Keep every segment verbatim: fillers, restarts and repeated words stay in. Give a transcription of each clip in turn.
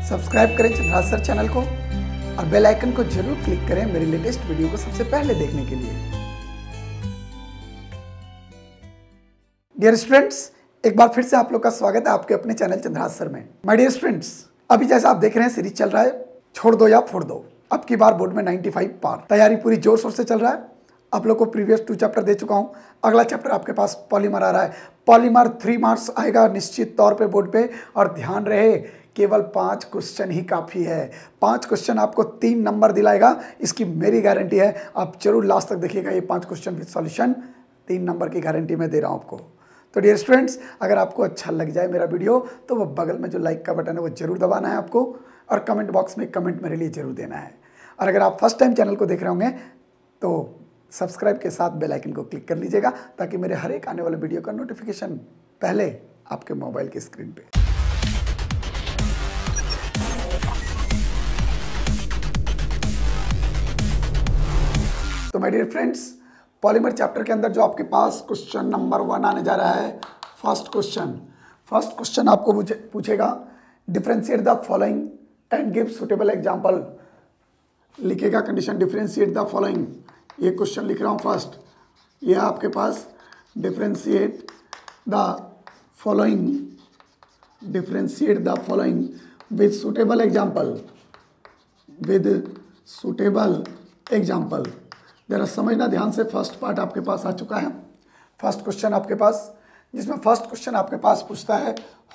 Subscribe करें Chandrahas sir channel को और बेल आइकन को जरूर क्लिक करें मेरी लेटेस्ट वीडियो को सबसे पहले देखने के लिए। डियर स्टूडेंट्स, एक बार फिर से आप लोग का स्वागत है आपके अपने चैनल चंद्रहास सर में। माय डियर स्टूडेंट्स, अभी जैसा आप देख रहे हैं सीरीज चल रहा है छोड़ दो या फोड़ दो। अब की बार बोर्ड में पचानवे पार, तैयारी पूरी जोर शोर से चल रहा है। आप लोग को प्रीवियस टू चैप्टर दे चुका हूँ। अगला चैप्टर आपके पास पॉलीमर आ रहा है। पॉलीमर थ्री मार्क्स आएगा निश्चित तौर पे बोर्ड पे, और ध्यान रहे केवल पांच क्वेश्चन ही काफ़ी है। पांच क्वेश्चन आपको तीन नंबर दिलाएगा, इसकी मेरी गारंटी है। आप जरूर लास्ट तक देखिएगा। ये पांच क्वेश्चन विद सॉल्यूशन तीन नंबर की गारंटी मैं दे रहा हूँ आपको। तो डियर स्टूडेंट्स, अगर आपको अच्छा लग जाए मेरा वीडियो तो वो बगल में जो लाइक का बटन है वो जरूर दबाना है आपको, और कमेंट बॉक्स में कमेंट मेरे लिए जरूर देना है। और अगर आप फर्स्ट टाइम चैनल को देख रहे होंगे तो सब्सक्राइब के साथ बेल आइकन को क्लिक कर लीजिएगा, ताकि मेरे हर एक आने वाले वीडियो का नोटिफिकेशन पहले आपके मोबाइल की स्क्रीन पे। तो my dear friends, polymer chapter के अंदर जो आपके पास क्वेश्चन नंबर वन आने जा रहा है, फर्स्ट क्वेश्चन फर्स्ट क्वेश्चन आपको पूछेगा differentiate the following and give suitable example. लिखेगा कंडीशन डिफरेंशिएट द फॉलोइंग। ये क्वेश्चन लिख रहा हूँ फर्स्ट। ये आपके पास differentiate the following differentiate the following with suitable example with suitable example. जरा समझना ध्यान से, फर्स्ट पार्ट आपके पास आ चुका है। फर्स्ट क्वेश्चन आपके पास, जिसमें फर्स्ट क्वेश्चन आपके पास पूछता है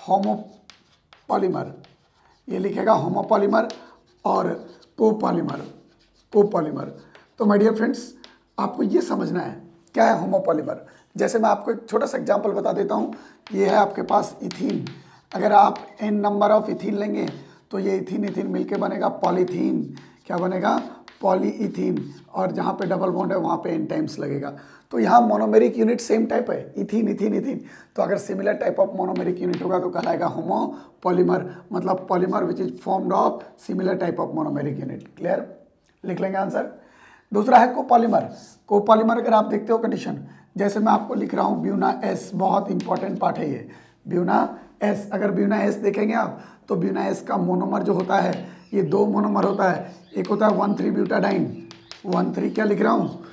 होमोपॉलीमर। ये लिखेगा होमोपॉलीमर और कोपॉलीमर कोपॉलीमर। तो माय डियर फ्रेंड्स, आपको ये समझना है क्या है होमोपॉलीमर। जैसे मैं आपको एक छोटा सा एग्जांपल बता देता हूँ। ये है आपके पास इथीन। अगर आप एन नंबर ऑफ इथीन लेंगे तो ये इथीन इथीन मिलके बनेगा पॉलीथीन। क्या बनेगा? पॉलीइथीन। और जहाँ पे डबल बॉन्ड है वहाँ पे एन टाइम्स लगेगा। तो यहाँ मोनोमेरिक यूनिट सेम टाइप है, इथीन इथीन इथीन। तो अगर similar type of monomeric unit होगा तो कहलाएगा होमोपॉलीमर, मतलब polymer which is formed of similar type of monomeric unit. Clear? लिख लेंगे आंसर। दूसरा है कोपॉलीमर। कोपॉलीमर अगर आप देखते हो कंडीशन, जैसे मैं आपको लिख रहा हूँ ब्यूना एस, बहुत इंपॉर्टेंट पार्ट है ये ब्यूना एस। अगर ब्यूना एस देखेंगे आप तो ब्यूना एस का मोनोमर जो होता है, ये दो मोनोमर होता है। एक होता है one three butadiene, one three क्या लिख रहा हूँ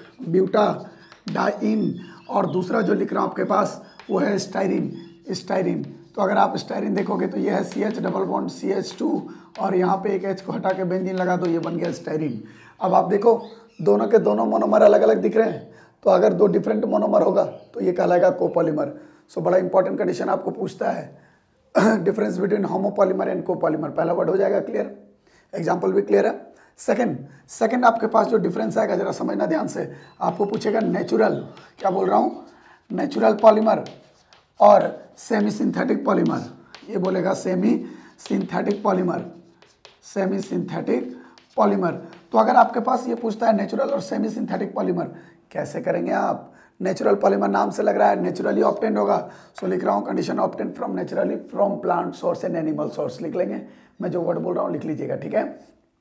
ब्यूटाडाइन, और दूसरा जो लिख रहा हूँ आपके पास वो है स्टाइरिन स्टाइरिन। तो अगर आप स्टाइरिन देखोगे तो ये है C H double bond C H two, और यहाँ पे एक एच को हटा के बेंजीन लगा दो, ये बन गया स्टाइरिन। अब आप देखो दोनों के दोनों मोनोमर अलग अलग दिख रहे हैं, तो अगर दो डिफरेंट मोनोमर होगा तो ये कहलाएगा कोपॉलीमर। सो बड़ा इंपॉर्टेंट कंडीशन आपको पूछता है difference between homopolymer and copolymer. पहला वर्ड हो जाएगा क्लियर, एग्जाम्पल भी क्लियर है। सेकंड सेकंड आपके पास जो डिफरेंस आएगा जरा समझना ध्यान से। आपको पूछेगा नेचुरल, क्या बोल रहा हूँ, नेचुरल पॉलीमर और सेमी सिंथेटिक पॉलीमर। ये बोलेगा semi synthetic polymer semi synthetic polymer. तो अगर आपके पास ये पूछता है नेचुरल और सेमी सिंथेटिक पॉलीमर, कैसे करेंगे आप? नेचुरल पॉलीमर नाम से लग रहा है नेचुरली ऑब्टेन्ड होगा। सो लिख रहा हूँ condition obtained from naturally from plant source and animal source. लिख लेंगे, मैं जो वर्ड बोल रहा हूँ लिख लीजिएगा, ठीक है।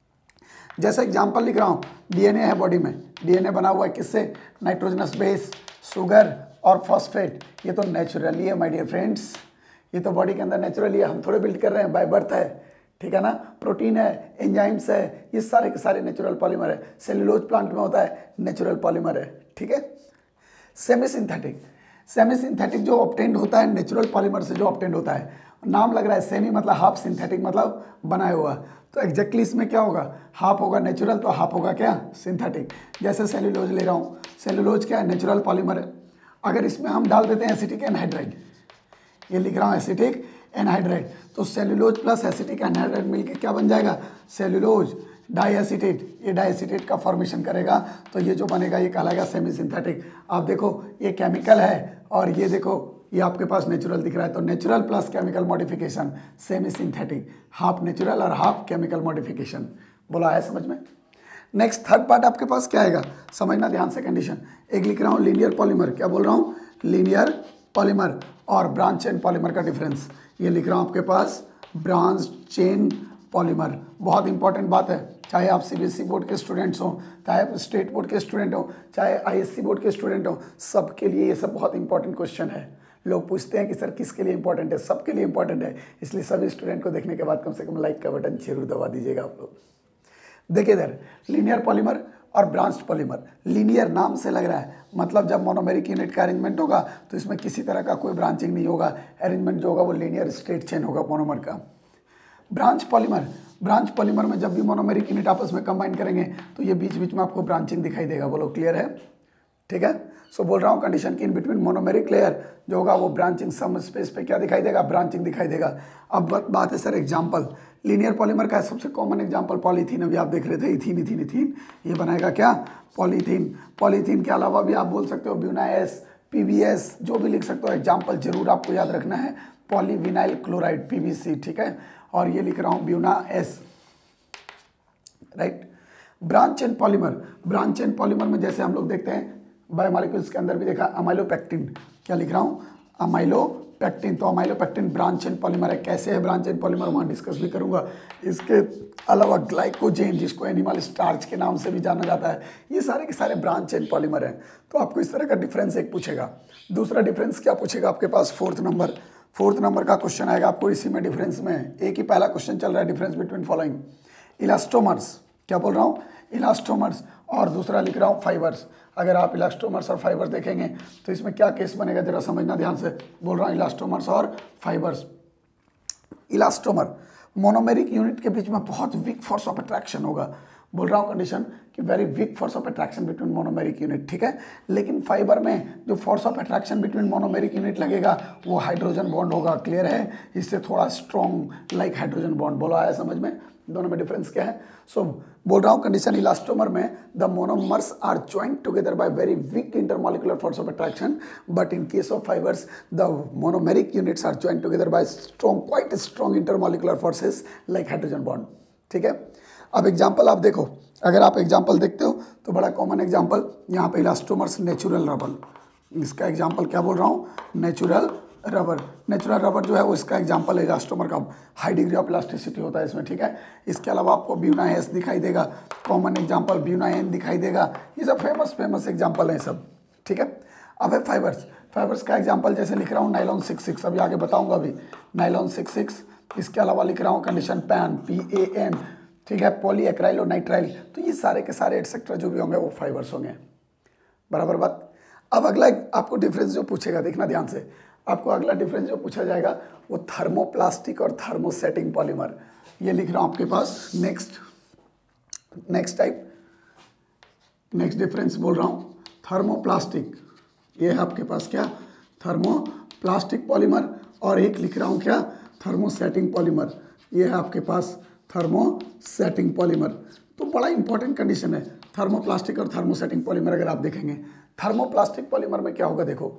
जैसे एग्जांपल लिख रहा हूँ, डीएनए है बॉडी में, डीएनए बना हुआ है किससे? नाइट्रोजनस बेस, शुगर और फॉस्फेट। ये तो नेचुरली है माय डियर फ्रेंड्स, ये तो बॉडी के अंदर नेचुरली है, हम थोड़े बिल्ड कर रहे हैं, बाय बर्थ है, ठीक है ना। प्रोटीन है, एंजाइम्स है, ये सारे के सारे नेचुरल पॉलीमर है। सेल्यूलोज प्लांट में होता है, नेचुरल पॉलीमर है, ठीक है। सेमी सिंथेटिक सेमी सिंथेटिक जो ऑब्टेन्ड होता है नेचुरल पॉलीमर से, जो ऑब्टेन्ड होता है, नाम लग रहा है सेमी मतलब हाफ, सिंथेटिक मतलब बनाया हुआ। तो एग्जैक्टली इसमें क्या होगा? हाफ होगा नेचुरल तो हाफ होगा क्या? सिंथेटिक। जैसे सेल्यूलोज ले रहा हूँ, सेल्यूलोज क्या है? नेचुरल पॉलीमर है। अगर इसमें हम डाल देते हैं एसिटिक एनहाइड्राइड, ये लिख रहा हूँ एसिटिक एनहाइड्राइड, तो सेल्यूलोज प्लस एसिटिक एनहाइड्राइड मिलकर क्या बन जाएगा? Cellulose diacetate. ये डाइएसिटेट का फॉर्मेशन करेगा, तो ये जो बनेगा ये कहलाएगा सेमी सिंथेटिक। आप देखो ये केमिकल है और ये देखो ये आपके पास नेचुरल दिख रहा है, तो natural plus chemical modification semi synthetic, half natural और हाफ केमिकल मॉडिफिकेशन। बोला है समझ में? नेक्स्ट थर्ड पार्ट आपके पास क्या आएगा, समझना ध्यान से कंडीशन। एक लिख रहा हूँ लीनियर पॉलीमर, क्या बोल रहा हूँ? लीनियर पॉलीमर और ब्रांच चेन पॉलीमर का डिफरेंस। ये लिख रहा हूँ आपके पास ब्रांच चेन पॉलीमर। बहुत इंपॉर्टेंट बात है, चाहे आप सीबीएसई बोर्ड के स्टूडेंट्स हों, चाहे आप स्टेट बोर्ड के स्टूडेंट हों, चाहे आईएससी बोर्ड के स्टूडेंट हों, सबके लिए ये सब बहुत इंपॉर्टेंट क्वेश्चन है। लोग पूछते हैं कि सर किसके लिए इंपॉर्टेंट है, सबके लिए इंपॉर्टेंट है, इसलिए सभी स्टूडेंट को देखने के बाद कम से कम लाइक का बटन जरूर दबा दीजिएगा आप लोग। देखिए इधर लीनियर पॉलीमर और ब्रांच पॉलीमर। लीनियर नाम से लग रहा है, मतलब जब मोनोमेरिक यूनिट का अरेंजमेंट होगा तो इसमें किसी तरह का कोई ब्रांचिंग नहीं होगा, अरेंजमेंट जो होगा वो लीनियर स्ट्रेट चेन होगा मोनोमर का। ब्रांच पॉलीमर, ब्रांच पॉलीमर में जब भी मोनोमेरिक यूनिट आपस में कंबाइन करेंगे तो ये बीच बीच में आपको ब्रांचिंग दिखाई देगा। बोलो क्लियर है? ठीक है। सो बोल रहा हूँ कंडीशन की इन बिटवीन मोनोमेरिक लेयर जो होगा वो ब्रांचिंग सम स्पेस पे क्या दिखाई देगा, ब्रांचिंग दिखाई देगा। अब बात है सर एग्जांपल, लीनियर पॉलीमर का सबसे कॉमन एग्जांपल पॉलीथीन, अभी आप देख रहे थे इथीन इथीन इथीन, ये बनाएगा क्या, पॉलीथीन। पॉलीथीन के अलावा भी आप बोल सकते हो ब्यूनाएस, पीवीएस, जो भी लिख सकते हो। एग्जाम्पल जरूर आपको याद रखना है, पॉलीविनाइल क्लोराइड पीवीसी, ठीक है। और ये लिख रहा हूँ buna S, right. Branched polymer, branched polymer में जैसे हम लोग देखते हैं बायोमोलिक्यूल्स के अंदर भी देखा अमाइलोपेक्टिन, क्या लिख रहा हूँ, अमाइलोपेक्टिन। तो अमाइलोपेक्टिन ब्रांच एंड पॉलीमर है। कैसे है ब्रांच एंड पॉलीमर वहाँ डिस्कस भी करूँगा। इसके अलावा ग्लाइकोजेन जिसको एनिमल स्टार्च के नाम से भी जाना जाता है, ये सारे के सारे ब्रांच एंड पॉलीमर हैं। तो आपको इस तरह का डिफरेंस एक पूछेगा। दूसरा डिफरेंस क्या पूछेगा आपके पास, फोर्थ नंबर, फोर्थ नंबर का क्वेश्चन आएगा आपको इसी में डिफरेंस में। एक ही पहला क्वेश्चन चल रहा है, डिफरेंस बिटवीन फॉलोइंग इलास्टोमर्स, क्या बोल रहा हूँ, इलास्टोमर्स, और दूसरा लिख रहा हूँ फाइबर्स। अगर आप इलास्टोमर्स और फाइबर्स देखेंगे तो इसमें क्या केस बनेगा, जरा समझना ध्यान से। बोल रहा हूँ इलास्टोमर्स और फाइबर्स। इलास्टोमर मोनोमेरिक यूनिट के बीच में बहुत वीक फोर्स ऑफ अट्रैक्शन होगा। बोल रहा हूँ कंडीशन कि very weak force of attraction between monomeric unit, ठीक है। लेकिन फाइबर में जो force of attraction between monomeric unit लगेगा वो हाइड्रोजन बॉन्ड होगा। क्लियर है? इससे थोड़ा स्ट्रॉन्ग लाइक हाइड्रोजन बॉन्ड। बोला आया समझ में? दोनों में डिफरेंस क्या है? सो so, बोल रहा हूँ कंडीशन इलास्टोमर में the monomers are joined together by very weak intermolecular force of attraction, but in case of fibres the monomeric units are joined together by strong quite strong intermolecular forces like hydrogen bond, ठीक है। अब example आप देखो, अगर आप example देखते हो तो बड़ा कॉमन एग्जाम्पल यहाँ पे इलास्टोमर्स नेचुरल रबर, इसका एग्जाम्पल क्या बोल रहा हूँ, नेचुरल रबर। नेचुरल रबर जो है वो इसका एग्जांपल है इलास्टोमर का, हाई डिग्री ऑफ इलास्टिसिटी होता है इसमें, ठीक है। इसके अलावा आपको ब्यूनाएस दिखाई देगा, कॉमन एग्जांपल ब्यूनाएन दिखाई देगा। ये सब फेमस फेमस एग्जांपल हैं सब, ठीक है। अब है फाइबर्स, फाइबर्स का एग्जांपल जैसे लिख रहा हूँ नाइलॉन सिक्स सिक्स, अभी आगे बताऊंगा अभी, नाइलॉन सिक्स सिक्स। इसके अलावा लिख रहा हूँ condition PAN, P A N, ठीक है, पॉली एक्राइल और नाइट्राइल। तो ये सारे के सारे एटसेट्रा जो भी होंगे वो फाइबर्स होंगे, बराबर बात। अब अगला आपको डिफरेंस जो पूछेगा, देखना ध्यान से, आपको अगला डिफरेंस जो पूछा जाएगा वो थर्मोप्लास्टिक और थर्मोसेटिंग पॉलीमर। ये लिख रहा हूँ आपके पास next next type next difference बोल रहा हूँ थर्मोप्लास्टिक, ये है आपके पास क्या, थर्मोप्लास्टिक पॉलीमर। और एक लिख रहा हूँ क्या, थर्मोसेटिंग पॉलीमर, ये है आपके पास थर्मोसेटिंग पॉलीमर। तो बड़ा इंपॉर्टेंट कंडीशन है थर्मोप्लास्टिक और थर्मोसेटिंग पॉलीमर। अगर आप देखेंगे थर्मोप्लास्टिक पॉलीमर में क्या होगा, देखो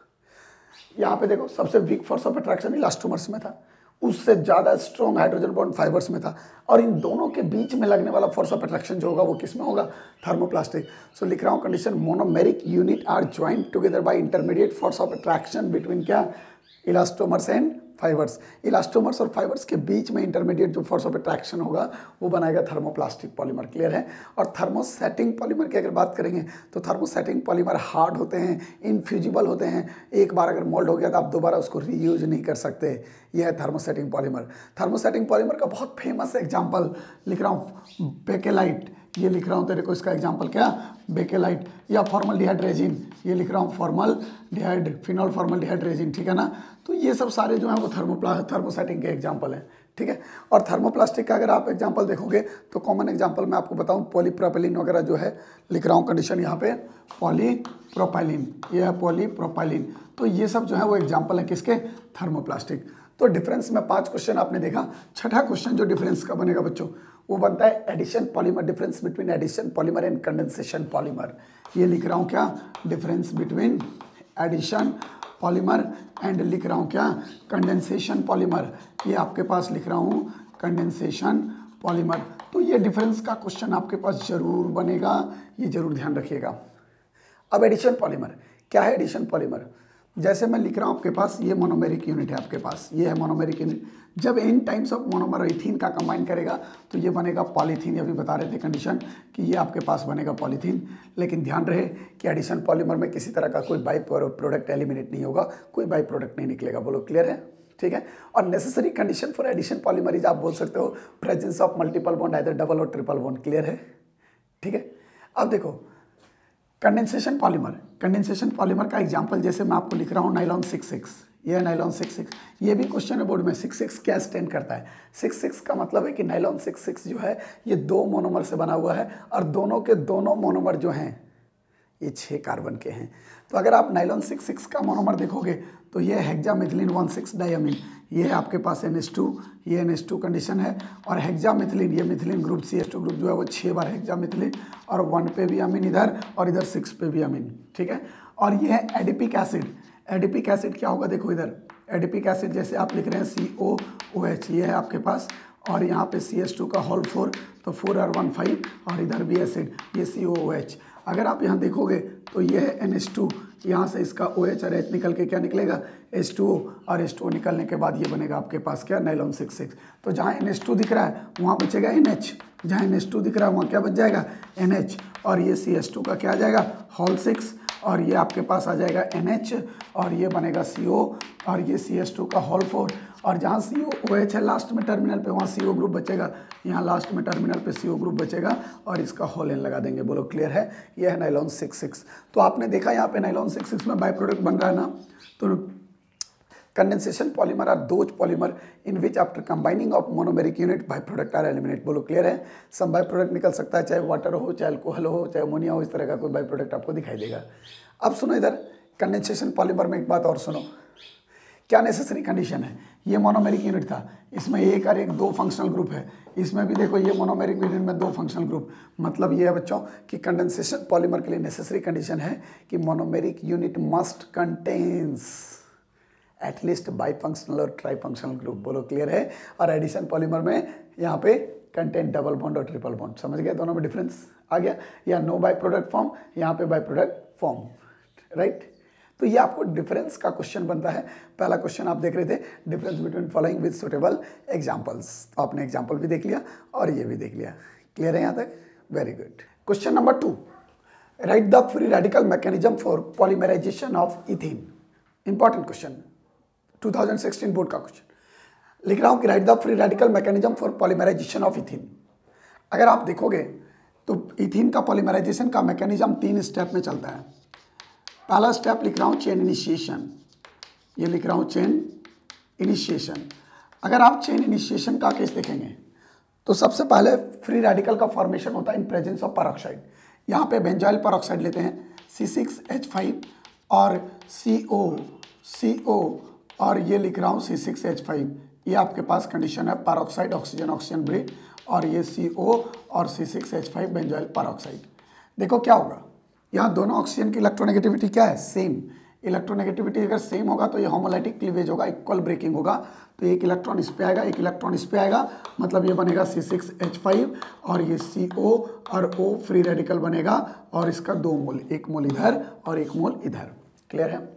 यहाँ पे देखो सबसे weak force of attraction elastomers में था, उससे ज़्यादा स्ट्रॉन्ग हाइड्रोजन बॉन्ड फाइबर्स में था, और इन दोनों के बीच में लगने वाला फोर्स ऑफ अट्रैक्शन जो होगा वो किस में होगा, थर्मोप्लास्टिक। सो लिख रहा हूँ condition monomeric unit are joined together by intermediate force of attraction between क्या, इलास्टोमर्स एंड फाइबर्स। इलास्टोमर्स और फाइबर्स के बीच में इंटरमीडिएट जो फोर्स ऑफ अट्रैक्शन होगा वो बनाएगा थर्मोप्लास्टिक पॉलीमर। क्लियर है? और थर्मोसेटिंग पॉलीमर की अगर बात करेंगे तो थर्मोसेटिंग पॉलीमर हार्ड होते हैं, इनफ्यूजिबल होते हैं, एक बार अगर मोल्ड हो गया तो आप दोबारा उसको रीयूज नहीं कर सकते। यह है थर्मोसेटिंग पॉलीमर। थर्मोसेटिंग पॉलीमर का बहुत फेमस एग्जाम्पल लिख रहा हूँ बेकेलाइट, ये लिख रहा हूँ तेरे को, इसका एग्जाम्पल क्या, बेकेलाइट, या फॉर्मल्डिहाइड रेजिन, ये लिख रहा हूँ फॉर्मल्डिहाइड, फिनॉल फॉर्मल्डिहाइड रेजिन, ठीक है ना। तो ये सब सारे जो हैं वो थर्मोप्ला थर्मोसेटिंग के एग्जाम्पल हैं, ठीक है। और थर्मोप्लास्टिक का अगर आप एग्जाम्पल देखोगे तो कॉमन एग्जाम्पल मैं आपको बताऊँ पॉलीप्रोपाइलिन वगैरह जो है, लिख रहा हूँ कंडीशन यहाँ पे पॉलीप्रोपाइलिन, ये है पॉलीप्रोपाइलिन। तो ये सब जो है वो एग्जाम्पल है किसके, थर्मोप्लास्टिक। तो डिफरेंस में पांच क्वेश्चन आपने देखा। छठा क्वेश्चन जो डिफरेंस का बनेगा बच्चों वो बनता है addition polymer, difference between addition polymer and condensation polymer. ये लिख रहा हूँ क्या, difference between addition polymer and लिख रहा हूँ क्या, कंडेंसेशन पॉलीमर। ये आपके पास लिख रहा हूँ कंडेंसेशन पॉलीमर। तो ये डिफरेंस का क्वेश्चन आपके पास जरूर बनेगा, ये जरूर ध्यान रखिएगा। अब एडिशन पॉलीमर क्या है, एडिशन पॉलीमर जैसे मैं लिख रहा हूँ आपके पास, ये मोनोमेरिक यूनिट है आपके पास, ये है मोनोमेरिक यूनिट। जब एन टाइम्स ऑफ मोनोमर और इथीन का कंबाइन करेगा तो ये बनेगा पॉलीथीन। ये अभी बता रहे थे कंडीशन कि ये आपके पास बनेगा पॉलीथीन। लेकिन ध्यान रहे कि एडिशन पॉलीमर में किसी तरह का कोई बाई प्रोडक्ट एलिमिनेट नहीं होगा, कोई बाई प्रोडक्ट नहीं निकलेगा। बोलो क्लियर है? ठीक है। और necessary condition for addition polymer is, आप बोल सकते हो presence of multiple bond, either double और ट्रिपल बॉन्ड। क्लियर है? ठीक है। अब देखो कंडेंसेशन पॉलीमर, कंडेंसेशन पॉलीमर का एग्जांपल जैसे मैं आपको लिख रहा हूँ नाइलॉन सिक्स सिक्स, ये है नाइलॉन सिक्स सिक्स। ये भी क्वेश्चन है बोर्ड में, सिक्स सिक्स क्या स्टैंड करता है? सिक्स सिक्स का मतलब है कि नाइलॉन सिक्स सिक्स जो है ये दो मोनोमर से बना हुआ है और दोनों के दोनों मोनोमर जो हैं ये छः कार्बन के हैं। तो अगर आप नाइलॉन सिक्स सिक्स का मोनोमर देखोगे तो ये हेक्सामिथिलीन वन सिक्स डाइअमीन, ये है आपके पास एन एच टू, ये एन एच टू कंडीशन है। और हेक्सामिथिलीन, ये methylene group C H two group जो है वो छः बार हेक्सामिथिलीन, और वन पे भी अमीन इधर और इधर सिक्स पे भी अमीन। ठीक है। और ये है एडिपिक एसिड। एडिपिक एसिड क्या होगा? देखो इधर एडिपिक एसिड जैसे आप लिख रहे हैं सी ओ ओ एच, ये है आपके पास, और यहाँ पे सी एच टू का होल फोर, तो फोर आर वन फाइव, और इधर भी एसिड, ये सी ओ ओ एच। अगर आप यहाँ देखोगे तो ये है एन एच टू, यहाँ से इसका ओ एच और एच निकल के क्या निकलेगा? एच टू ओ, और एच टू ओ निकलने के बाद ये बनेगा आपके पास क्या? Nylon six six. तो जहाँ एन एच टू दिख रहा है वहाँ बचेगा एन एच, जहाँ एन एच टू दिख रहा है वहाँ क्या बच जाएगा? एन एच, और ये सी एच टू का क्या आ जाएगा? होल सिक्स, और ये आपके पास आ जाएगा एन एच, और ये बनेगा सी ओ, और ये सी एच टू का होल फोर, और जहाँ सी ओ ओ एच है लास्ट में टर्मिनल पे वहाँ सी ओ ग्रुप बचेगा, यहाँ लास्ट में टर्मिनल पे सी ओ ग्रुप बचेगा, और इसका होल एन लगा देंगे। बोलो क्लियर है? ये है नाइलॉन सिक्स सिक्स। तो आपने देखा यहाँ पे नाइलॉन सिक्स सिक्स में बाई प्रोडक्ट बन रहा है ना। तो condensation polymer are those polymer in which after combining of monomeric unit by product are eliminate. बोलो क्लियर है? सब बाई प्रोडक्ट निकल सकता है, चाहे वाटर हो, चाहे अल्कोहल हो, चाहे अमोनिया हो, इस तरह का कोई बाई प्रोडक्ट आपको दिखाई देगा। अब सुनो इधर कंडेंसेशन पॉलीमर में एक बात और सुनो, क्या नेसेसरी कंडीशन है? ये मोनोमेरिक यूनिट था, इसमें एक और एक दो फंक्शनल ग्रुप है, इसमें भी देखो ये मोनोमेरिक यूनिट में दो फंक्शनल ग्रुप। मतलब ये है बच्चों कि कंडेंसेशन पॉलीमर के लिए नेसेसरी कंडीशन है कि monomeric unit must contains at least bifunctional और ट्राई फंक्शनल ग्रुप। बोलो क्लियर है? और एडिशन पॉलीमर में यहाँ पे कंटेंट डबल बॉन्ड और ट्रिपल बॉन्ड। समझ गया? दोनों में डिफरेंस आ गया। या नो बाई प्रोडक्ट फॉर्म, यहाँ पे बाई प्रोडक्ट फॉर्म, राइट। तो ये आपको डिफरेंस का क्वेश्चन बनता है। पहला क्वेश्चन आप देख रहे थे, difference between following with suitable examples. तो आपने एग्जांपल भी देख लिया और ये भी देख लिया। क्लियर है यहाँ तक? Very good. Question number two, write the free radical mechanism for polymerisation of ethene. Important question, two thousand sixteen board का क्वेश्चन। लिख रहा हूँ कि write the free radical mechanism for polymerisation of ethene. अगर आप देखोगे तो इथीन का पॉलीमराइजेशन का मैकेनिज्म तीन स्टेप में चलता है। पहला स्टेप लिख रहा हूँ चेन इनिशिएशन, ये लिख रहा हूँ चेन इनिशिएशन। अगर आप चेन इनिशिएशन का केस देखेंगे तो सबसे पहले फ्री रेडिकल का फॉर्मेशन होता है इन प्रेजेंस ऑफ पेरोक्साइड। यहाँ पे बेंजॉइल पेरोक्साइड लेते हैं सी सिक्स एच फाइव और सी ओ सी ओ, और ये लिख रहा हूँ सी सिक्स एच फाइव। ये आपके पास कंडीशन है पेरोक्साइड ऑक्सीजन ऑक्सीजन ब्रेक, और ये सी ओ और C six H five benzoyl peroxide. देखो क्या होगा, यहाँ दोनों ऑक्सीजन की इलेक्ट्रोनेगेटिविटी क्या है? सेम। इलेक्ट्रोनेगेटिविटी अगर सेम होगा तो ये होमोलाइटिक क्लीवेज होगा, इक्वल ब्रेकिंग होगा। तो एक इलेक्ट्रॉन इस पे आएगा, एक इलेक्ट्रॉन इस पे आएगा, मतलब ये बनेगा सी सिक्स एच फाइव, और ये सी ओ और O फ्री रेडिकल बनेगा, और इसका दो मोल, एक मोल इधर और एक मोल इधर। क्लियर है?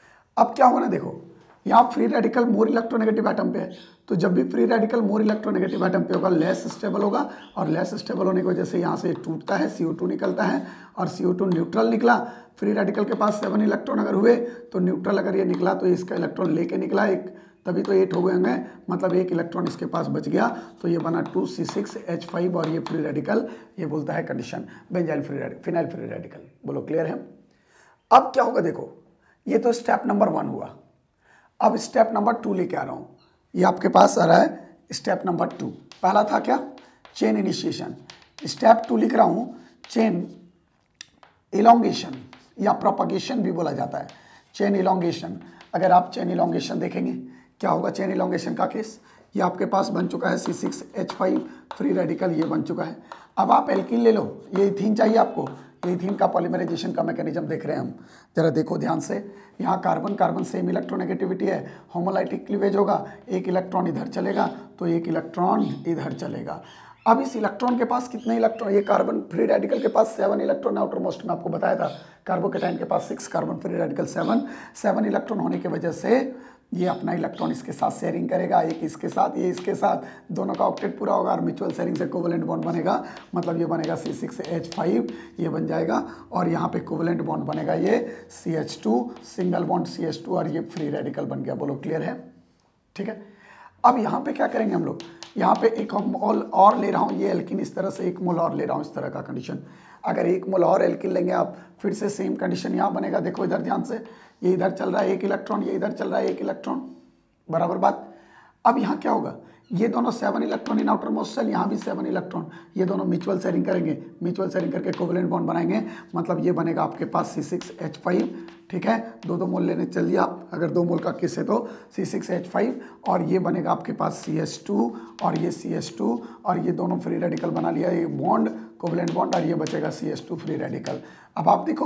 अब क्या होगा ना, देखो यहाँ free radical more electronegative atom पे है, तो जब भी free radical more electronegative atom पे होगा लेस स्टेबल होगा, और लेस स्टेबल होने की वजह से यहाँ से टूटता है, सी ओ टू निकलता है, और सी ओ टू न्यूट्रल निकला। फ्री रेडिकल के पास सेवन इलेक्ट्रॉन अगर हुए तो न्यूट्रल अगर ये निकला तो इसका इलेक्ट्रॉन लेके निकला एक, तभी तो एट हो गए होंगे, मतलब एक इलेक्ट्रॉन इसके पास बच गया, तो ये बना two C six H five, और ये फ्री रेडिकल, ये बोलता है condition benzyl free radical, phenyl free radical. बोलो क्लियर है? अब क्या होगा, देखो ये तो स्टेप नंबर वन हुआ। अब स्टेप नंबर टू लेके आ रहा हूँ, ये आपके पास आ रहा है स्टेप नंबर टू। पहला था क्या? Chain initiation. स्टेप टू लिख रहा हूँ चेन इलोंगेशन, या प्रोपगेशन भी बोला जाता है, चेन इलोंगेशन। अगर आप चेन इलोंगेशन देखेंगे क्या होगा चेन इलोंगेशन का केस, ये आपके पास बन चुका है C six H five free radical, ये बन चुका है। अब आप एल्कीन ले लो, ये इथीन चाहिए आपको, ये इथीन का पॉलीमराइजेशन का मैकेनिज्म देख रहे हैं हम, जरा देखो ध्यान से। यहाँ कार्बन कार्बन सेम इलेक्ट्रोनेगेटिविटी है, होमोलाइटिक क्लीवेज होगा, एक इलेक्ट्रॉन इधर चलेगा तो एक इलेक्ट्रॉन इधर चलेगा। अब इस इलेक्ट्रॉन के पास कितने इलेक्ट्रॉन, ये कार्बन फ्री रेडिकल के पास सेवन इलेक्ट्रॉन आउटर मोस्ट में आपको बताया था, कार्बोकेटाइन के पास six, carbon free radical seven, seven electron होने की वजह से ये अपना इलेक्ट्रॉन इसके साथ शेयरिंग करेगा, एक इसके साथ, ये इसके साथ, दोनों का ऑक्टेट पूरा होगा और म्यूचुअल शेयरिंग से कोवेलेंट बॉन्ड बनेगा, मतलब ये बनेगा सी सिक्स एच फाइव, ये बन जाएगा और यहाँ पे कोवेलेंट बॉन्ड बनेगा ये C H two, single bond C H two और ये फ्री रेडिकल बन गया। बोलो क्लियर है? ठीक है। अब यहाँ पे क्या करेंगे हम लोग, यहाँ पे एक मोल और ले रहा हूँ, ये एल्किन इस तरह से एक मोल और ले रहा हूँ, इस तरह का कंडीशन। अगर एक मोल और एल्किन लेंगे आप, फिर से सेम कंडीशन यहाँ बनेगा। देखो इधर ध्यान से, ये इधर चल रहा है एक इलेक्ट्रॉन, ये इधर चल रहा है एक इलेक्ट्रॉन, बराबर बात। अब यहाँ क्या होगा, ये दोनों seven electron in outermost shell, यहाँ भी सेवन इलेक्ट्रॉन, ये दोनों म्यूचुअल शेयरिंग करेंगे, म्यूचुअल शेयरिंग करके कोवेलेंट बॉन्ड बनाएंगे, मतलब ये बनेगा आपके पास सी सिक्स एच फाइव। ठीक है, दो दो मोल लेने चलिए आप, अगर दो मोल का किस है तो सी सिक्स एच फाइव, और ये बनेगा आपके पास सी एच टू और ये सी एच टू, और ये दोनों फ्री रेडिकल बना लिया, ये बॉन्ड कोवेलेंट बॉन्ड, और ये बचेगा C H two free radical. अब आप देखो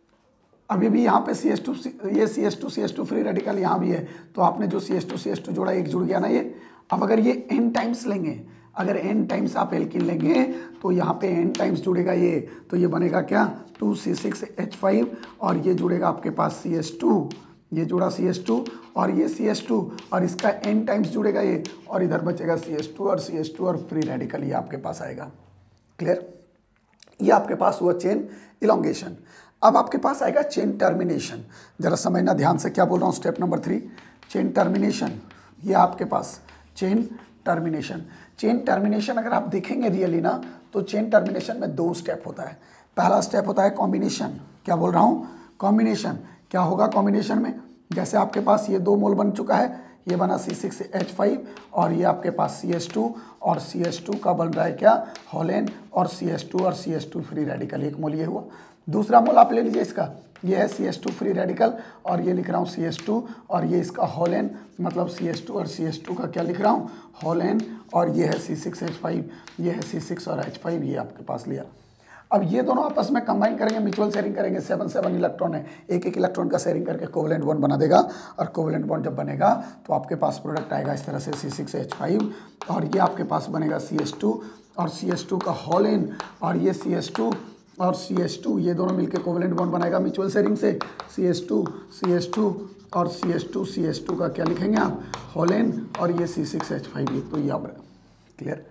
अभी भी यहाँ पे सी एच टू, ये C H two C H two free radical यहाँ भी है, तो आपने जो C H two C H two जोड़ा एक जुड़ गया ना ये। अब अगर ये एन टाइम्स लेंगे, अगर एन टाइम्स आप एल्किन लेंगे तो यहाँ पे एन टाइम्स जुड़ेगा ये, तो ये बनेगा क्या two C six H five, और ये जुड़ेगा आपके पास सी एच टू, ये जुड़ा सी एच टू और ये सी एच टू, और इसका एन टाइम्स जुड़ेगा ये, और इधर बचेगा सी एच टू और सी एच टू और फ्री रेडिकल ये आपके पास आएगा। क्लियर? ये आपके पास हुआ चेन इलोंगेशन। अब आपके पास आएगा चेन टर्मिनेशन। जरा समझना ध्यान से क्या बोल रहा हूँ, step number three, chain termination. ये आपके पास चेन टर्मिनेशन, चेन टर्मिनेशन अगर आप देखेंगे रियली ना, तो चेन टर्मिनेशन में दो स्टेप होता है। पहला स्टेप होता है कॉम्बिनेशन। क्या बोल रहा हूँ? कॉम्बिनेशन। क्या होगा कॉम्बिनेशन में, जैसे आपके पास ये दो मोल बन चुका है, ये बना सी सिक्स एच फाइव और ये आपके पास सी एच टू, और सी एच टू का बन रहा है क्या होलेन, और सी एच टू और C H two free radical, एक मोल ये हुआ। दूसरा मोल आप ले लीजिए इसका, ये है C H two free radical, और ये लिख रहा हूँ सी एच टू, और ये इसका होलेन, मतलब सी एच टू और सी एच टू का क्या लिख रहा हूँ होलेन, और ये है सी सिक्स एच फाइव, ये है सी सिक्स और एच फाइव, ये आपके पास लिया। अब ये दोनों आपस में कंबाइन करेंगे, म्यूचुअल शेयरिंग करेंगे, सेवन सेवन इलेक्ट्रॉन है, एक एक इलेक्ट्रॉन का शेयरिंग करके कोवेलेंट बॉन्ड बना देगा, और कोवेलेंट बॉन्ड जब बनेगा तो आपके पास प्रोडक्ट आएगा इस तरह से सी सिक्स एच फाइव, और ये आपके पास बनेगा सी एच टू और सी एच टू का होलेन, और ये सी एच टू और सी एच टू, ये दोनों मिलकर कोवेलेंट बॉन्ड बनाएगा म्यूचुअल शेयरिंग से, C H two C H two और C H two C H two का क्या लिखेंगे आप होलेन, और ये सी सिक्स एच फाइव, ये तो ये आप। क्लियर?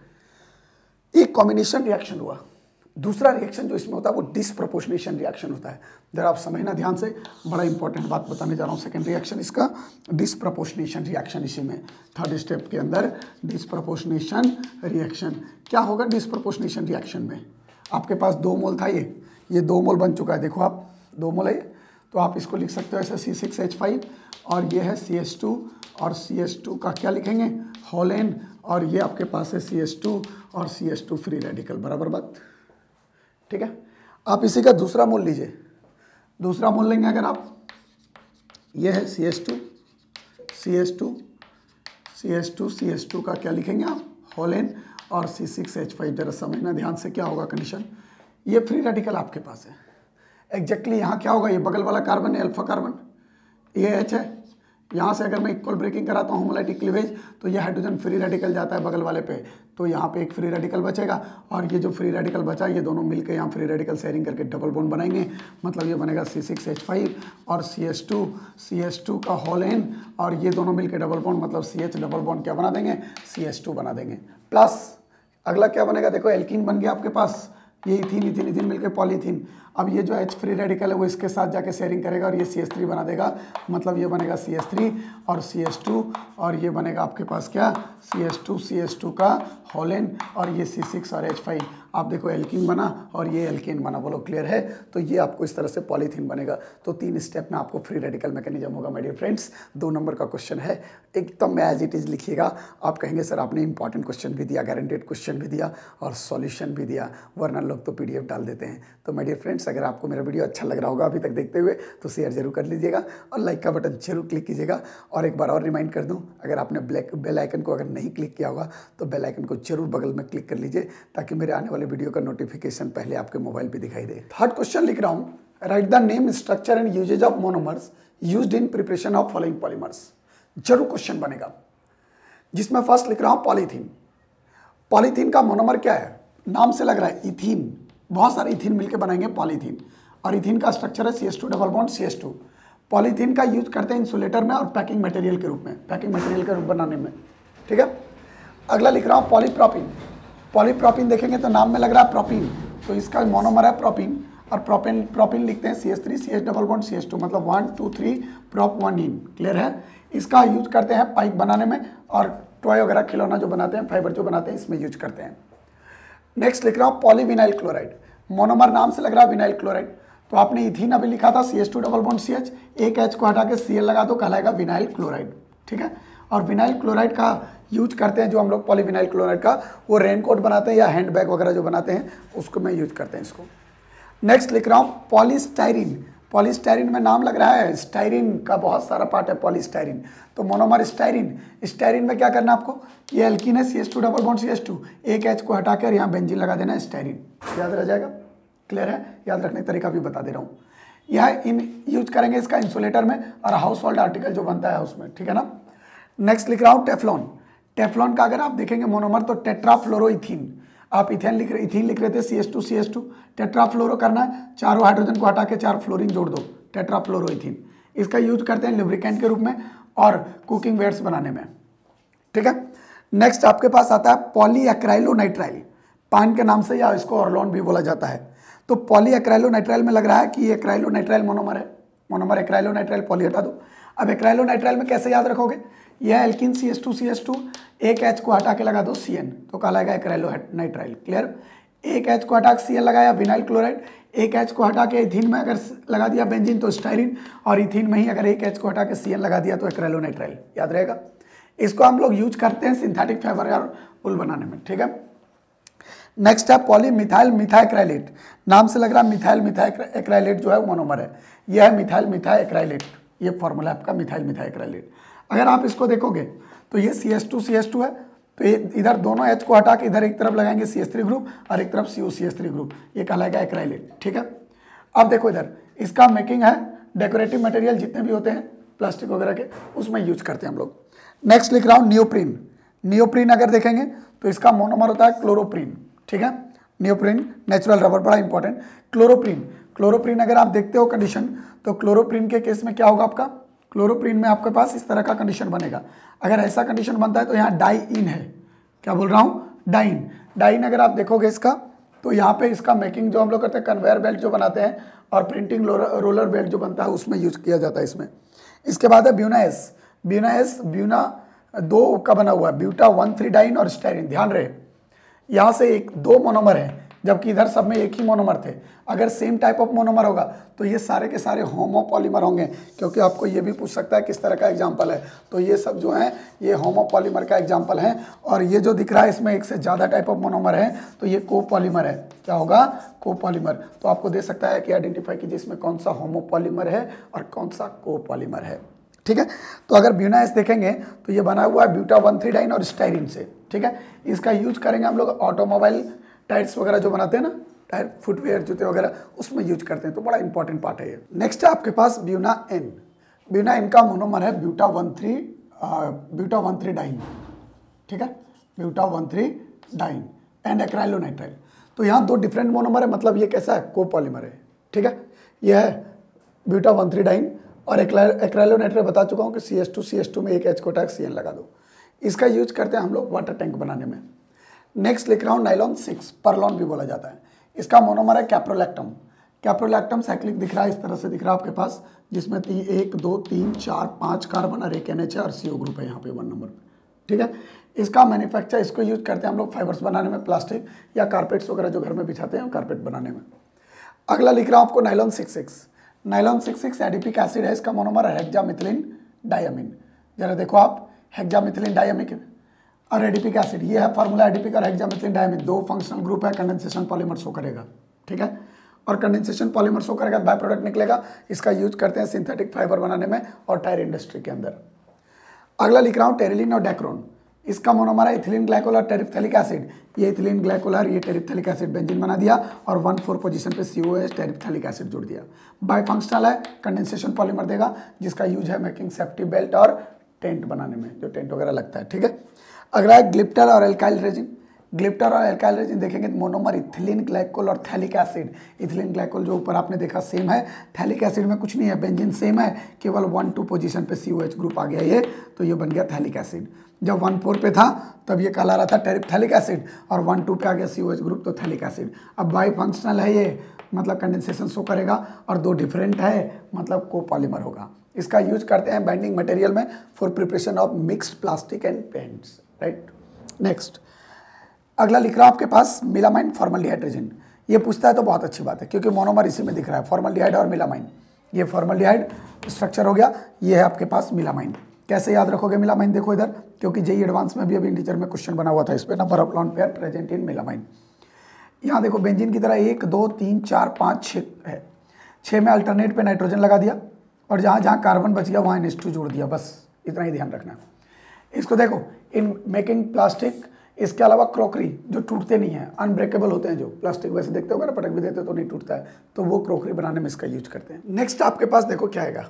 एक कॉम्बिनेशन रिएक्शन हुआ। दूसरा रिएक्शन जो इसमें होता है वो डिसप्रोपोर्शनेशन रिएक्शन होता है। जरा आप समझना ध्यान से, बड़ा इंपॉर्टेंट बात बताने जा रहा हूँ। सेकंड रिएक्शन इसका डिसप्रोपोर्शनेशन रिएक्शन, इसी में थर्ड स्टेप के अंदर डिसप्रोपोर्शनेशन रिएक्शन। क्या होगा डिसप्रोपोर्शनेशन रिएक्शन में, आपके पास दो मोल था, ये ये दो मोल बन चुका है, देखो आप दो मोल है, तो आप इसको लिख सकते हो ऐसे सी सिक्स एच फाइव, और ये है सी एच टू, और सी एच टू का क्या लिखेंगे होलेन, और ये आपके पास है सी एच टू और C H two free radical, बराबर बात। ठीक है, आप इसी का दूसरा मोल लीजिए, दूसरा मोल लेंगे अगर आप, ये है C H two C H two C H two C H two का क्या लिखेंगे आप होलेन, और सी सिक्स एच फाइव। जरा समझना ध्यान से क्या होगा कंडीशन, ये फ्री रेडिकल आपके पास है एग्जैक्टली। यहाँ क्या होगा, ये बगल वाला कार्बन है अल्फा कार्बन, ये एच है, यहाँ से अगर मैं इक्वल ब्रेकिंग कराता हूँ होमोलाइटिक क्लीवेज, तो ये हाइड्रोजन फ्री रेडिकल जाता है बगल वाले पे, तो यहाँ पे एक फ्री रेडिकल बचेगा, और ये जो फ्री रेडिकल बचा ये दोनों मिलकर यहाँ फ्री रेडिकल शेयरिंग करके डबल बॉन्ड बनाएंगे, मतलब ये बनेगा सी सिक्स एच फाइव और C H two C H two का होलेन, और ये दोनों मिलकर डबल बॉन्ड, मतलब सी एच डबल बॉन्ड क्या बना देंगे सी एच टू बना देंगे। प्लस अगला क्या बनेगा, देखो एल्कीन बन गया आपके पास, ये इथीन इथीन इथीन मिलकर पॉलीथीन। अब ये जो H फ्री रेडिकल है वो इसके साथ जाके शेयरिंग करेगा और ये सी एच थ्री बना देगा, मतलब ये बनेगा सी एच थ्री और सी एच टू, और ये बनेगा आपके पास क्या C H two C H two का होलेन, और ये सी सिक्स और एच फाइव। आप देखो एल्कीन बना और ये एल्केन बना, बोलो क्लियर है। तो ये आपको इस तरह से पॉलीथीन बनेगा। तो तीन स्टेप में आपको फ्री रेडिकल मैकेनिज्म होगा माय डियर फ्रेंड्स। दो नंबर का क्वेश्चन है, एकदम एज इट इज़ लिखिएगा। आप कहेंगे सर आपने इंपॉर्टेंट क्वेश्चन भी दिया, गारंटेड क्वेश्चन भी दिया और सॉल्यूशन भी दिया, वरना लोग तो पीडीएफ डाल देते हैं। तो माय डियर फ्रेंड्स, अगर आपको मेरा वीडियो अच्छा लग रहा होगा अभी तक देखते हुए तो शेयर जरूर कर लीजिएगा और लाइक का बटन जरूर क्लिक कीजिएगा। और एक बार और रिमाइंड कर दूं, अगर आपने ब्लैक बेल आइकन को अगर नहीं क्लिक किया होगा तो बेल आइकन को जरूर बगल में क्लिक कर लीजिए, ताकि मेरे आने वाले वीडियो का नोटिफिकेशन पहले आपके मोबाइल पे दिखाई दे। थर्ड क्वेश्चन लिख रहा हूँ, write the name, structure and uses of monomers used in preparation of following polymers. जरूर क्वेश्चन बनेगा, जिसमें फर्स्ट लिख रहा हूँ पॉलीथीन। पॉलीथीन का मोनोमर क्या है, नाम से लग रहा है इथीन, बहुत सारे इथीन मिलकर बनाएंगे पॉलीथीन, और इथीन का स्ट्रक्चर है C H two double bond C H two. Polythene का यूज करते हैं इंसुलेटर में और पैकिंग मटेरियल के रूप में, पैकिंग मटेरियल के रूप बनाने में, ठीक है। अगला लिख रहा हूँ पॉलीप्रोपिन। पॉलीप्रोपिन देखेंगे तो नाम में लग रहा है प्रोपिन, तो इसका मोनोमर है प्रोपिन, और प्रोपिन प्रोपिन लिखते हैं C H three C H double bond C H two, मतलब one two three prop one ene, clear है। इसका यूज करते हैं पाइप बनाने में, और टॉय वगैरह खिलौना जो बनाते हैं, फाइबर जो बनाते हैं, इसमें यूज करते हैं। नेक्स्ट लिख रहा हूँ पॉलीविनाइल क्लोराइड। मोनोमर नाम से लग रहा है विनाइल क्लोराइड, तो आपने इथीन अभी लिखा था C H two double bond C H, एक एच को हटा के सी एल लगा दो, कहलाएगा विनाइल क्लोराइड, ठीक है। और विनाइल क्लोराइड का यूज करते हैं जो हम लोग पॉलीविनाइल क्लोराइड का, वो रेनकोट बनाते हैं या हैंड बैग वगैरह जो बनाते हैं उसको में यूज करते हैं इसको। नेक्स्ट लिख रहा हूँ पॉलीस्टाइरिन। पॉलीस्टाइरिन में नाम लग रहा है स्टाइरिन का बहुत सारा पार्ट है पॉलीस्टाइरिन, तो मोनोमर स्टाइरिन। स्टाइरिन में क्या करना है आपको, ये एल्कीन है C H two double bond C H two, एक एच को हटा कर यहाँ बेंजीन लगा देना है, स्टाइरिन, याद रह जाएगा, क्लियर है। याद रखने का तरीका भी बता दे रहा हूँ। यह इन यूज करेंगे इसका इंसुलेटर में और हाउस होल्ड आर्टिकल जो बनता है उसमें, ठीक है ना। नेक्स्ट लिख रहा हूँ टेफ्लॉन। टेफ्लॉन का अगर आप देखेंगे मोनोमर तो टेट्राफ्लोरोइथीन, आप इथेन लिख रहे इथीन लिख रहे थे C H two C H two, tetrafluoro करना है, चारों हाइड्रोजन को हटा के चार फ्लोरीन जोड़ दो, टेट्राफ्लोरोइथीन। इसका यूज करते हैं लुब्रिकेंट के रूप में और कुकिंग वेयर्स बनाने में, ठीक है। नेक्स्ट आपके पास आता है पॉलीएक्राइलोनाइट्राइल, पान के नाम से या इसको ऑर्लोन भी बोला जाता है। तो पॉलीएक्राइलोनाइट्राइल में लग रहा है कि ये एक्राइलोनाइट्राइल मोनोमर है, मोनोमर एक्राइलोनाइट्राइल, पॉली हटा दो। अब एक्राइलोनाइट्राइल में कैसे याद रखोगे, यह alkene C H two C H two, एक एच को हटा के लगा दो सी एन, तो कहलाएगा एक्राइलोनाइट्राइल, क्लियर। एक एच को हटा के सी एन लगाया विनाइल क्लोराइड, एक एच को हटा के इथीन में अगर लगा दिया बेंजीन तो स्टाइरिन, और इथीन में ही अगर एक एच को हटा के सी एन लगा दिया तो एक्राइलोनाइट्राइल, याद रहेगा। इसको हम लोग यूज करते हैं सिंथेटिक फाइबर और उल बनाने में, ठीक है। नेक्स्ट है पॉलीमिथाइल मिथाइक्राइलेट। नाम से लग रहा है मिथाइल मिथाइक्राइलेट जो है वो मोनोमर है, यह है मिथाइल मिथाइक्राइलेट, ये फॉर्मूला आपका मिथाइल मिथाइक्राइलेट। अगर आप इसको देखोगे तो ये C H two C H two है, तो ये इधर दोनों एच को हटा के इधर एक तरफ लगाएंगे सी एच थ्री ग्रुप और एक तरफ C O C H three group, ये कहलाएगा एक्राइलेट, ठीक है। अब देखो इधर इसका मेकिंग है, डेकोरेटिव मटेरियल जितने भी होते हैं प्लास्टिक वगैरह के उसमें यूज करते हैं हम लोग। नेक्स्ट लिख रहा हूँ नियोप्रीन। नियोप्रीन अगर देखेंगे तो इसका मोनोमर होता है क्लोरोप्रीन, ठीक है। नियोप्रीन नेचुरल रबर, बड़ा इंपॉर्टेंट। क्लोरोप्रीन, क्लोरोप्रीन अगर आप देखते हो कंडीशन, तो क्लोरोप्रीन के केस में क्या होगा आपका, क्लोरोप्रीन में आपके पास इस तरह का कंडीशन बनेगा। अगर ऐसा कंडीशन बनता है तो यहाँ डाई इन है, क्या बोल रहा हूँ, डाइन। डाइन अगर आप देखोगे इसका तो यहाँ पे इसका मेकिंग जो हम लोग करते हैं कन्वेयर बेल्ट जो बनाते हैं और प्रिंटिंग रोलर बेल्ट जो बनता है उसमें यूज किया जाता है इसमें। इसके बाद है Buna S. Buna S Buna दो का बना हुआ है, ब्यूटा वन थ्री डाइन और स्टाइरिन। ध्यान रहे यहाँ से एक दो मोनोमर है जबकि इधर सब में एक ही मोनोमर थे। अगर सेम टाइप ऑफ मोनोमर होगा तो ये सारे के सारे होमोपॉलीमर होंगे, क्योंकि आपको ये भी पूछ सकता है किस तरह का एग्जाम्पल है। तो ये सब जो हैं ये होमोपॉलीमर का एग्जाम्पल हैं, और ये जो दिख रहा है इसमें एक से ज़्यादा टाइप ऑफ मोनोमर है तो ये कोपॉलीमर है। क्या होगा, कोपॉलीमर। तो आपको दे सकता है कि आइडेंटिफाई कीजिए इसमें कौन सा होमोपॉलीमर है और कौन सा कोपॉलीमर है, ठीक है। तो अगर ब्यूना एस देखेंगे तो ये बना हुआ है ब्यूटा वन थ्री डाइन और स्टाइरिन से, ठीक है। इसका यूज करेंगे हम लोग ऑटोमोबाइल टायर्स वगैरह जो बनाते हैं ना, टायर फुटवेयर जूते वगैरह उसमें यूज करते हैं, तो बड़ा इंपॉर्टेंट पार्ट है ये। नेक्स्ट है आपके पास ब्यूना एन। ब्यूना एन का मोनोमर है buta one three buta one three diene, ठीक है, buta one three diene and acrylonitrile. तो यहाँ दो डिफरेंट मोनोमर है, मतलब ये कैसा है, कोपॉलीमर है, ठीक है। ये है ब्यूटा वन थ्री डाइन और एक्राइलोनाइट्राइल बता चुका हूँ कि C H two C H two में एक एच को टैक सी एन लगा दो। इसका यूज करते हैं हम लोग वाटर टैंक बनाने में। नेक्स्ट लिख रहा हूँ नाइलॉन सिक्स, परलॉन भी बोला जाता है। इसका मोनोमर है कैप्रोलैक्टम। कैप्रोलैक्टम साइक्लिक दिख रहा है, इस तरह से दिख रहा है आपके पास, जिसमें ती, एक दो तीन चार पाँच कार्बन और एक एन एच है और सी ओ ग्रुप है यहाँ पे वन नंबर पे, ठीक है। इसका मैन्युफैक्चर, इसको यूज करते हैं हम लोग फाइबर्स बनाने में, प्लास्टिक या कारपेट्स वगैरह जो घर में बिछाते हैं कारपेट बनाने में। अगला लिख रहा हूँ आपको nylon six six. Nylon six six adipic acid है, इसका मोनोमर है हेक्सामिथिलीन डायमीन। जरा देखो आप, हेक्सामिथिलीन डायमीन और एडिपिक एसिड, ये है फार्मूला एडिपिक और हेक्सामिथिलीन डायमीन, दो फंक्शनल ग्रुप है, कंडेंसेशन पॉलीमर शो करेगा, ठीक है। और कंडेंसेशन पॉलीमर शो करेगा, बाय प्रोडक्ट निकलेगा। इसका यूज करते हैं सिंथेटिक फाइबर बनाने में और टायर इंडस्ट्री के अंदर। अगला लिख रहा हूँ टेरिलीन और डेक्रोन। इसका मोनोमर है इथिलीन ग्लाइकोल और टेरिफ्थैलिक एसिड। ये इथिलीन ग्लाइकोल और ये टेरिफ्थैलिक एसिड बेंजीन बना दिया और वन फोर पोजीशन पे सी ओ एच टेरिफ्थैलिक एसिड जोड़ दिया। बाय फंक्शनल है, कंडेंसेशन पॉलीमर देगा, जिसका यूज है मेकिंग सेफ्टी बेल्ट और टेंट बनाने में, जो टेंट वगैरह लगता है, ठीक है। अगला है ग्लिप्टर और एल्काइल रेजिन। ग्लिप्टर और एल्काइल रेजिन देखेंगे तो मोनोमर इथिलीन ग्लाइकोल और थैलिक एसिड। इथिलीन ग्लाइकोल जो ऊपर आपने देखा सेम है, थैलिक एसिड में कुछ नहीं है, बेंजीन सेम है, केवल वन टू पोजीशन पे सी ओ एच ग्रुप आ गया ये, तो ये बन गया थैलिक एसिड। जब वन फोर पे था तब ये कहला रहा था टेरिप्थैलिक एसिड, और वन टू पे आ गया सी ओ एच ग्रुप तो थैलिक एसिड। अब बाई फंक्शनल है ये, मतलब कंडेंसेशन शो करेगा, और दो डिफरेंट है मतलब कोपॉलीमर होगा। इसका यूज करते हैं बाइंडिंग मटेरियल में for preparation of mixed plastic and paints, right. Next अगला लिख रहा हूँ आपके पास मिलामाइन फॉर्मल्डिहाइड रेजिन। ये पूछता है तो बहुत अच्छी बात है क्योंकि मोनोमर इसी में दिख रहा है, फॉर्मल्डिहाइड और मिलामाइन। ये फॉर्मल्डिहाइड स्ट्रक्चर हो गया, ये है आपके पास मिलामाइन। कैसे याद रखोगे मिलामाइन, देखो इधर, क्योंकि जेई एडवांस में भी अभी इंटीजर में क्वेश्चन बना हुआ था इस पर, number of long pair present in melamine. यहाँ देखो बेंजीन की तरह एक दो तीन चार पाँच छः है, छः में अल्टरनेट पे नाइट्रोजन लगा दिया, और जहाँ जहाँ कार्बन बच गया वहाँ एन एच टू जोड़ दिया, बस इतना ही ध्यान रखना। इसको देखो इन मेकिंग प्लास्टिक, इसके अलावा क्रोकरी जो टूटते नहीं हैं, अनब्रेकेबल होते हैं जो प्लास्टिक, वैसे देखते हो ना पटक भी देते तो नहीं टूटता है, तो वो क्रोकरी बनाने में इसका यूज करते हैं। नेक्स्ट आपके पास देखो क्या आएगा,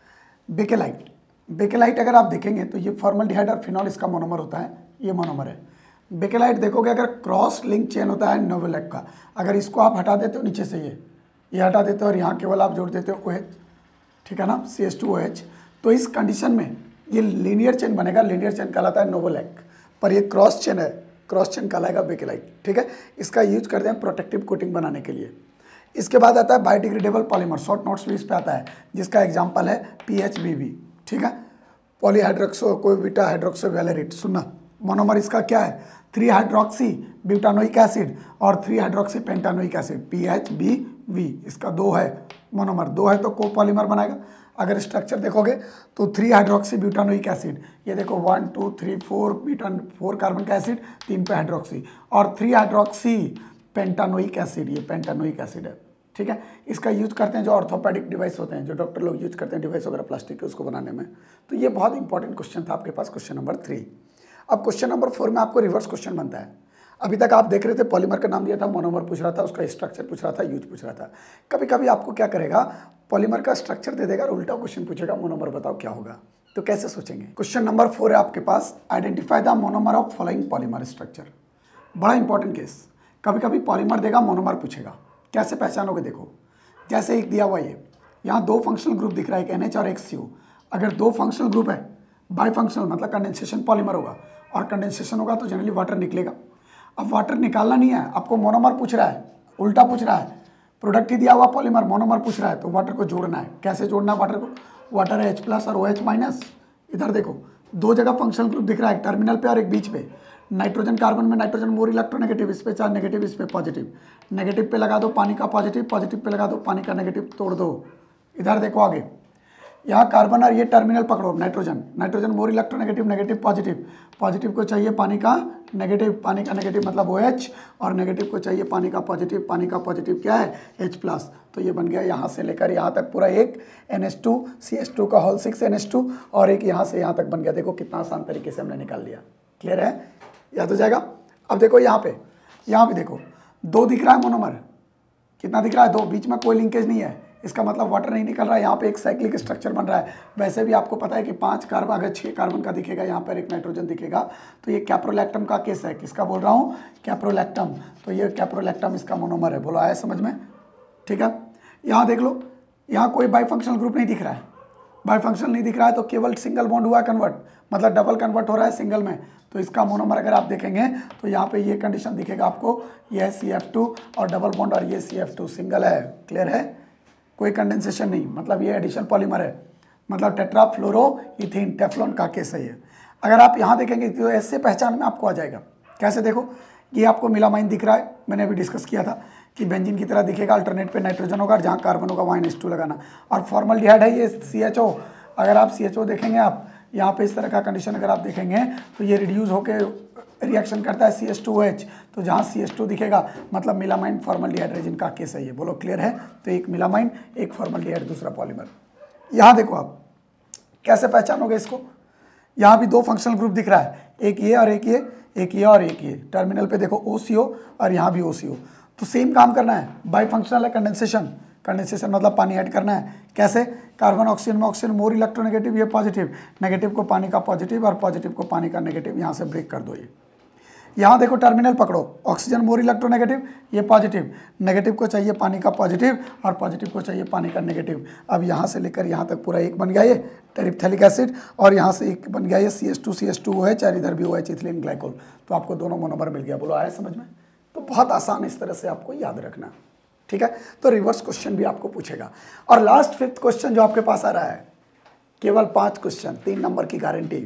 बेकेलाइट। बेकेलाइट अगर आप देखेंगे तो ये फॉर्मल्डिहाइड और फिनॉल इसका मोनोमर होता है, ये मोनोमर है। बेकेलाइट देखोगे अगर क्रॉस लिंक चेन होता है नोवेलेक का, अगर इसको आप हटा देते हो नीचे से, ये ये हटा देते हो और यहाँ केवल आप जोड़ देते हो ओ एच, ठीक है ना, C H two O H, तो इस कंडीशन में ये लीनियर चेन बनेगा, लीनियर चेन कहलाता है नोवेलेक, पर ये क्रॉस चेन है, क्रॉस चेन कहलाएगा बेकेलाइट, ठीक है। इसका यूज करते हैं प्रोटेक्टिव कोटिंग बनाने के लिए। इसके बाद आता है बायोडिग्रेडेबल पॉलीमर, शॉर्ट नोट्स भी इस पे आता है, जिसका एग्जांपल है पी एच बी बी, ठीक है, पॉलीहाइड्रोक्सो कोई बीटा हाइड्रोक्सो वैलेरेट। सुनना, मोनोमर इसका क्या है, थ्री हाइड्रोक्सी ब्यूटानोइक एसिड और three hydroxy pentanoic acid, P H B V, इसका दो है मोनोमर, दो है तो कोपॉलीमर बनाएगा। अगर स्ट्रक्चर देखोगे तो थ्री हाइड्रोक्सी ब्यूटानोइक एसिड, ये देखो one two three four butane four carbon का एसिड, तीन पे हाइड्रोक्सी, और थ्री हाइड्रोक्सी पेंटानोइक एसिड, ये पेंटानोइक एसिड है, ठीक है। इसका यूज करते हैं जो ऑर्थोपेडिक डिवाइस होते हैं, जो डॉक्टर लोग यूज करते हैं डिवाइस वगैरह प्लास्टिक के, उसको बनाने में। तो ये बहुत इंपॉर्टेंट क्वेश्चन था आपके पास, क्वेश्चन नंबर थ्री। अब क्वेश्चन नंबर फोर में आपको रिवर्स क्वेश्चन बनता है। अभी तक आप देख रहे थे पॉलीमर का नाम दिया था, मोनोमर पूछ रहा था, उसका स्ट्रक्चर पूछ रहा था, यूज पूछ रहा था। कभी कभी आपको क्या करेगा, पॉलीमर का स्ट्रक्चर दे देगा और उल्टा क्वेश्चन पूछेगा मोनोमर बताओ क्या होगा, तो कैसे सोचेंगे। क्वेश्चन नंबर फोर है आपके पास, identify the monomer of following polymer structure. बड़ा इंपॉर्टेंट केस, कभी कभी पॉलीमर देगा मोनोमर पूछेगा, कैसे पहचानोगे देखो। जैसे एक दिया हुआ ये, यहाँ दो फंक्शनल ग्रुप दिख रहा है, एक एन एच और एक सी ओ। अगर दो फंक्शनल ग्रुप है, बाई फंक्शनल मतलब कंडेंसेशन पॉलीमर होगा, और कंडेंसेशन होगा तो जनरली वाटर निकलेगा। अब वाटर निकालना नहीं है आपको, मोनोमर पूछ रहा है, उल्टा पूछ रहा है, प्रोडक्ट ही दिया हुआ पॉलीमर, मोनोमर पूछ रहा है, तो वाटर को जोड़ना है। कैसे जोड़ना है वाटर को, वाटर है एच प्लस और ओ एच माइनस। इधर देखो दो जगह फंक्शनल ग्रुप दिख रहा है, एक टर्मिनल पे और एक बीच पे। नाइट्रोजन कार्बन में नाइट्रोजन मोर इलेक्ट्रोनेगेटिव, इस पे चार नेगेटिव, इस पे पॉजिटिव। नेगेटिव पे लगा दो पानी का पॉजिटिव, पॉजिटिव पे लगा दो पानी का नेगेटिव, तोड़ दो। इधर देखो आगे, यहाँ कार्बन और ये टर्मिनल पकड़ो, nitrogen, nitrogen more electronegative, negative positive, positive को चाहिए पानी का नेगेटिव, पानी का नेगेटिव मतलब ओ एच, और नेगेटिव को चाहिए पानी का पॉजिटिव, पानी का पॉजिटिव क्या है एच प्लस। तो ये बन गया यहाँ से लेकर यहाँ तक पूरा एक N H two C H two का whole six N H two, और एक यहाँ से यहाँ तक बन गया। देखो कितना आसान तरीके से हमने निकाल लिया, क्लियर है, याद हो जाएगा। अब देखो यहाँ पे, यहाँ भी देखो दो दिख रहा है मोनोमर, कितना दिख रहा है, दो, बीच में कोई लिंकेज नहीं है, इसका मतलब वाटर नहीं निकल रहा है। यहाँ पे एक साइक्लिक स्ट्रक्चर बन रहा है। वैसे भी आपको पता है कि पांच कार्बन, अगर छः कार्बन का दिखेगा, यहाँ पर एक नाइट्रोजन दिखेगा, तो ये कैप्रोलैक्टम का केस है। किसका बोल रहा हूँ, कैप्रोलैक्टम। तो ये कैप्रोलैक्टम इसका मोनोमर है, बोलो आया समझ में, ठीक है। यहाँ देख लो, यहाँ कोई बाईफंक्शनल ग्रुप नहीं दिख रहा है, बाईफंक्शनल नहीं दिख रहा है, तो केवल सिंगल बॉन्ड हुआ कन्वर्ट, मतलब डबल कन्वर्ट हो रहा है सिंगल में, तो इसका मोनोमर अगर आप देखेंगे तो यहाँ पे ये कंडीशन दिखेगा आपको, ये सी एफ टू और डबल बॉन्ड, और ये सी एफ टू सिंगल है, क्लियर है, कोई कंडेंसेशन नहीं, मतलब ये एडिशन पॉलीमर है, मतलब टेट्रा फ्लोरो इथीन, टेफ्लॉन का केस है ये। अगर आप यहाँ देखेंगे तो ऐसे पहचान में आपको आ जाएगा। कैसे देखो, ये आपको मिलामाइन दिख रहा है, मैंने अभी डिस्कस किया था कि बेंजीन की तरह दिखेगा, अल्टरनेट पे नाइट्रोजन होगा, जहाँ कार्बन होगा वहाँ एन एच टू लगाना। और फॉर्मल्डिहाइड है ये सी एच ओ, अगर आप सी एच ओ देखेंगे, आप यहाँ पे इस तरह का कंडीशन अगर आप देखेंगे तो ये रिड्यूस होकर रिएक्शन करता है C H two O H, तो जहाँ सी एच टू दिखेगा मतलब मिलामाइन फॉर्मल्डिहाइड रेजिन का केस है ये, बोलो क्लियर है। तो एक मिलामाइन, एक फॉर्मल्डिहाइड, दूसरा पॉलीमर। यहाँ देखो आप कैसे पहचानोगे इसको, यहाँ भी दो फंक्शनल ग्रुप दिख रहा है, एक ये और एक ये, एक ये और एक ये। टर्मिनल पे देखो ओ सी ओ और यहाँ भी ओ सी ओ, तो सेम काम करना है। बाई फंक्शनल है कंडेंसेशन, कंडेंसेशन मतलब पानी ऐड करना है। कैसे, कार्बन ऑक्सीजन में ऑक्सीजन मोर इलेक्ट्रोनेगेटिव, ये पॉजिटिव, नेगेटिव को पानी का पॉजिटिव और पॉजिटिव को पानी का नेगेटिव, यहाँ से ब्रेक कर दो। ये यहाँ देखो टर्मिनल पकड़ो, ऑक्सीजन मोर इलेक्ट्रोनेगेटिव, ये पॉजिटिव, नेगेटिव को चाहिए पानी का पॉजिटिव और पॉजिटिव को चाहिए पानी का नेगेटिव। अब यहाँ से लेकर यहाँ तक पूरा एक बन गया ये टेरिप्थेलिक एसिड, और यहाँ से एक बन गया ये C H two C H two है, चाहे इधर भी हुआ है इथिलीन ग्लाइकोल। तो आपको दोनों मोनोमर मिल गया। बोलो आया समझ में? तो बहुत आसान इस तरह से आपको याद रखना, ठीक है। तो रिवर्स क्वेश्चन भी आपको पूछेगा। और लास्ट फिफ्थ क्वेश्चन जो आपके पास आ रहा है, केवल पाँच क्वेश्चन, तीन नंबर की गारंटी।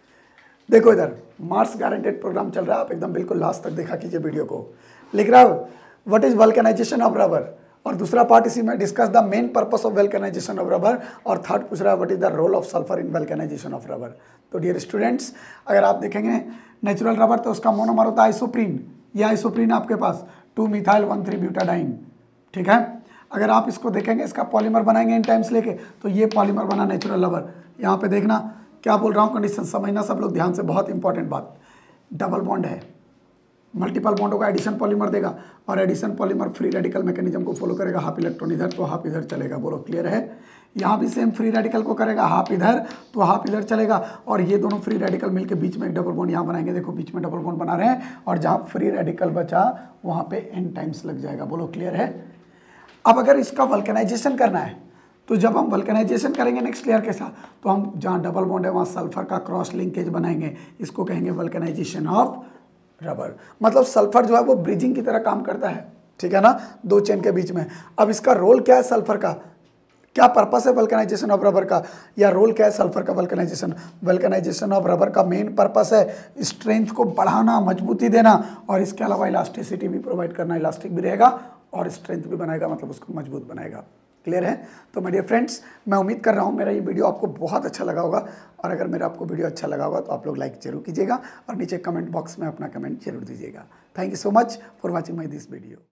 देखो इधर मार्स गारंटेड प्रोग्राम चल रहा है, आप एकदम बिल्कुल लास्ट तक देखा कीजिए वीडियो को। लिख रहा हूँ what is vulcanization of rubber, और दूसरा पार्ट इसी में discuss the main purpose of vulcanization of rubber, और थर्ड पूछ रहा है what is the role of sulphur in vulcanization of rubber. तो डियर स्टूडेंट्स, अगर आप देखेंगे नेचुरल रबर तो उसका मोनोमर होता है आइसोप्रीन, ये आइसोप्रीन आपके पास two methyl one three butadiene, ठीक है। अगर आप इसको देखेंगे, इसका पॉलीमर बनाएंगे इन टाइम्स लेके, तो ये पॉलीमर बना नेचुरल रबर। यहाँ पे देखना क्या बोल रहा हूँ, कंडीशन समझना सब लोग ध्यान से, बहुत इंपॉर्टेंट बात। डबल बॉन्ड है, मल्टीपल बॉन्डों का एडिशन पॉलीमर देगा, और addition polymer free radical mechanism को फॉलो करेगा, हाफ इलेक्ट्रॉन इधर तो हाफ इधर चलेगा। बोलो क्लियर है? यहाँ भी सेम फ्री रेडिकल को करेगा, हाफ इधर तो हाफ इधर चलेगा, और ये दोनों फ्री रेडिकल मिलकर बीच में एक डबल बॉन्ड यहाँ बनाएंगे। देखो बीच में डबल बॉन्ड बना रहे हैं, और जहाँ फ्री रेडिकल बचा वहाँ पे एन टाइम्स लग जाएगा। बोलो क्लियर है? अब अगर इसका वल्केनाइजेशन करना है, तो जब हम वल्केनाइजेशन करेंगे नेक्स्ट लेयर के साथ, तो हम जहाँ डबल बॉन्ड है वहाँ सल्फर का क्रॉस लिंकेज बनाएंगे, इसको कहेंगे वल्केनाइजेशन ऑफ रबर। मतलब सल्फर जो है वो ब्रिजिंग की तरह काम करता है, ठीक है ना, दो चेन के बीच में। अब इसका रोल क्या है सल्फर का, क्या पर्पस है वल्केनाइजेशन ऑफ रबर का, या रोल क्या है सल्फर का वल्केनाइजेशन? वल्केनाइजेशन ऑफ रबर का मेन पर्पस है स्ट्रेंथ को बढ़ाना, मजबूती देना, और इसके अलावा इलास्टिसिटी भी प्रोवाइड करना, इलास्टिक भी रहेगा और स्ट्रेंथ भी बनाएगा, मतलब उसको मजबूत बनाएगा। क्लियर है? तो माय डियर फ्रेंड्स, मैं उम्मीद कर रहा हूँ मेरा ये वीडियो आपको बहुत अच्छा लगा होगा, और अगर मेरा आपको वीडियो अच्छा लगा होगा तो आप लोग लाइक जरूर कीजिएगा, और नीचे कमेंट बॉक्स में अपना कमेंट जरूर दीजिएगा। Thank you so much for watching my this video.